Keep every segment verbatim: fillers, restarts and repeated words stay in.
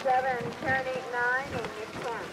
seven, turn eight, nine, and your ten.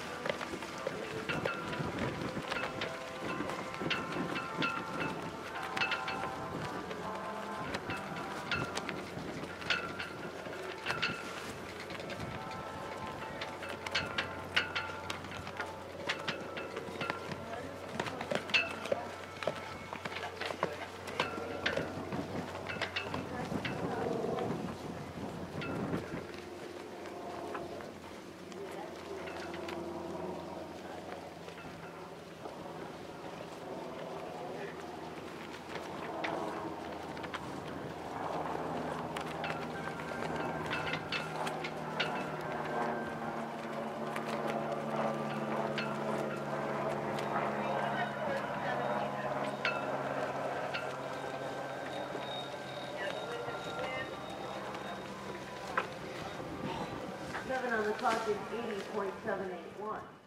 Seven on the clock is eighty point seven eight one.